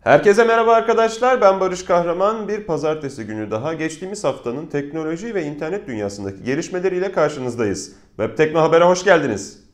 Herkese merhaba arkadaşlar, ben Barış Kahraman. Bir pazartesi günü daha geçtiğimiz haftanın teknoloji ve internet dünyasındaki gelişmeleriyle karşınızdayız. Web Tekno Haber'e hoş geldiniz.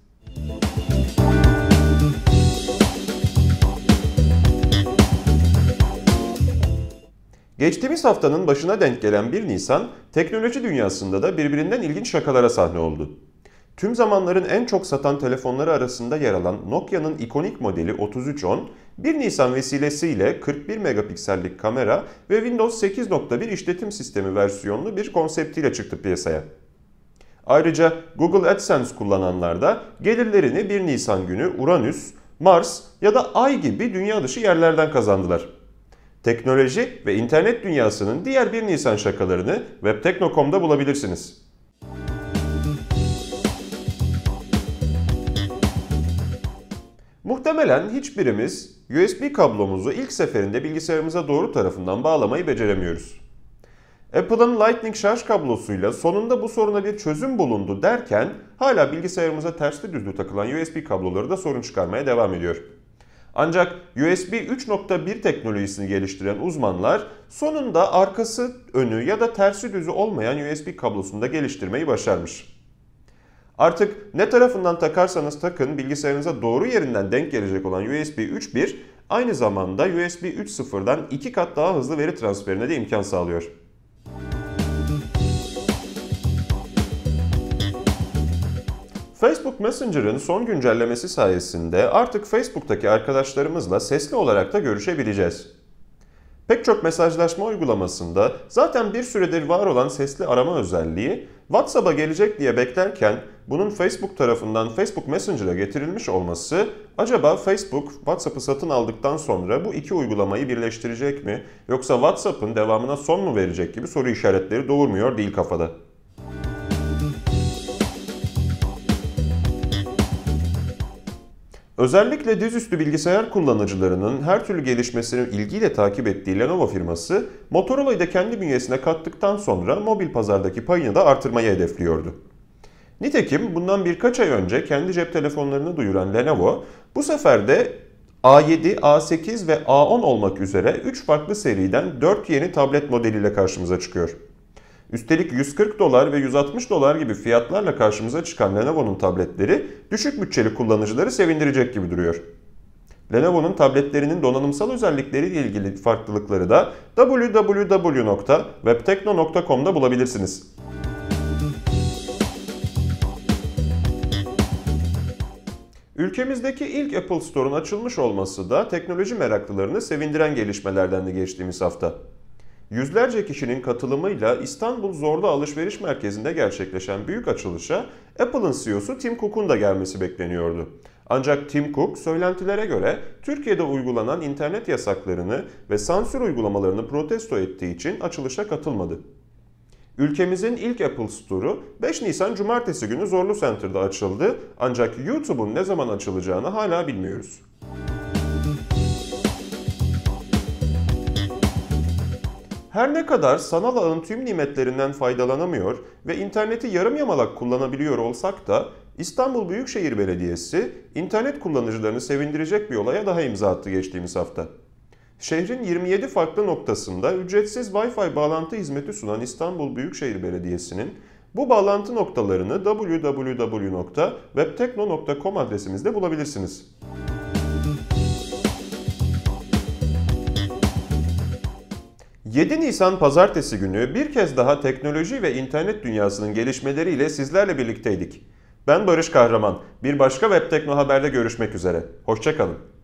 Geçtiğimiz haftanın başına denk gelen 1 Nisan, teknoloji dünyasında da birbirinden ilginç şakalara sahne oldu. Tüm zamanların en çok satan telefonları arasında yer alan Nokia'nın ikonik modeli 3310, 1 Nisan vesilesiyle 41 megapiksellik kamera ve Windows 8.1 işletim sistemi versiyonlu bir konseptiyle çıktı piyasaya. Ayrıca Google AdSense kullananlar da gelirlerini 1 Nisan günü Uranüs, Mars ya da Ay gibi dünya dışı yerlerden kazandılar. Teknoloji ve internet dünyasının diğer 1 Nisan şakalarını webtekno.com'da bulabilirsiniz. Muhtemelen hiçbirimiz USB kablomuzu ilk seferinde bilgisayarımıza doğru tarafından bağlamayı beceremiyoruz. Apple'ın Lightning şarj kablosuyla sonunda bu soruna bir çözüm bulundu derken hala bilgisayarımıza tersli düzlü takılan USB kabloları da sorun çıkarmaya devam ediyor. Ancak USB 3.1 teknolojisini geliştiren uzmanlar sonunda arkası önü ya da tersi düzü olmayan USB kablosunu da geliştirmeyi başarmış. Artık ne tarafından takarsanız takın bilgisayarınıza doğru yerinden denk gelecek olan USB 3.1 aynı zamanda USB 3.0'dan 2 kat daha hızlı veri transferine de imkan sağlıyor. Facebook Messenger'ın son güncellemesi sayesinde artık Facebook'taki arkadaşlarımızla sesli olarak da görüşebileceğiz. Pek çok mesajlaşma uygulamasında zaten bir süredir var olan sesli arama özelliği WhatsApp'a gelecek diye beklerken bunun Facebook tarafından Facebook Messenger'a getirilmiş olması acaba Facebook WhatsApp'ı satın aldıktan sonra bu iki uygulamayı birleştirecek mi yoksa WhatsApp'ın devamına son mu verecek gibi soru işaretleri doğurmuyor değil kafada. Özellikle dizüstü bilgisayar kullanıcılarının her türlü gelişmesini ilgiyle takip ettiği Lenovo firması, Motorola'yı da kendi bünyesine kattıktan sonra mobil pazardaki payını da artırmayı hedefliyordu. Nitekim bundan birkaç ay önce kendi cep telefonlarını duyuran Lenovo, bu sefer de A7, A8 ve A10 olmak üzere 3 farklı seriden 4 yeni tablet modeliyle karşımıza çıkıyor. Üstelik $140 ve $160 gibi fiyatlarla karşımıza çıkan Lenovo'nun tabletleri düşük bütçeli kullanıcıları sevindirecek gibi duruyor. Lenovo'nun tabletlerinin donanımsal özellikleriyle ilgili farklılıkları da www.webtekno.com'da bulabilirsiniz. Ülkemizdeki ilk Apple Store'un açılmış olması da teknoloji meraklılarını sevindiren gelişmelerden de geçtiğimiz hafta. Yüzlerce kişinin katılımıyla İstanbul Zorlu Alışveriş Merkezi'nde gerçekleşen büyük açılışa Apple'ın CEO'su Tim Cook'un da gelmesi bekleniyordu. Ancak Tim Cook söylentilere göre Türkiye'de uygulanan internet yasaklarını ve sansür uygulamalarını protesto ettiği için açılışa katılmadı. Ülkemizin ilk Apple Store'u 5 Nisan Cumartesi günü Zorlu Center'da açıldı ancak YouTube'un ne zaman açılacağını hala bilmiyoruz. Her ne kadar sanal ağın tüm nimetlerinden faydalanamıyor ve interneti yarım yamalak kullanabiliyor olsak da İstanbul Büyükşehir Belediyesi internet kullanıcılarını sevindirecek bir olaya daha imza attı geçtiğimiz hafta. Şehrin 27 farklı noktasında ücretsiz Wi-Fi bağlantı hizmeti sunan İstanbul Büyükşehir Belediyesi'nin bu bağlantı noktalarını www.webtekno.com adresimizde bulabilirsiniz. 7 Nisan Pazartesi günü bir kez daha teknoloji ve internet dünyasının gelişmeleriyle sizlerle birlikteydik. Ben Barış Kahraman. Bir başka Web Tekno Haber'de görüşmek üzere. Hoşça kalın.